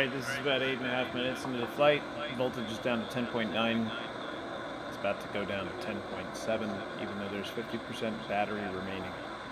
Alright, this is about 8.5 minutes into the flight. Voltage is down to 10.9. It's about to go down to 10.7, even though there's 50% battery remaining.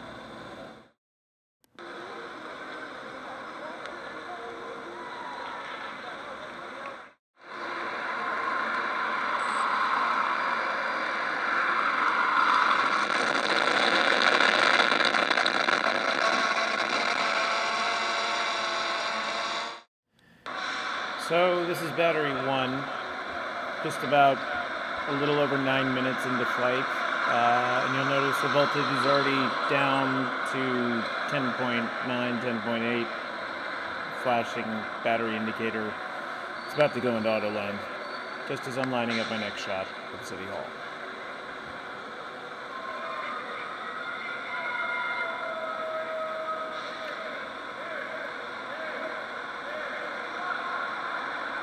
So this is battery 1, just about a little over 9 minutes into flight, and you'll notice the voltage is already down to 10.9, 10.8, flashing battery indicator. It's about to go into auto land, just as I'm lining up my next shot at City Hall.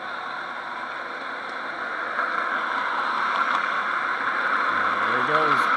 There it goes.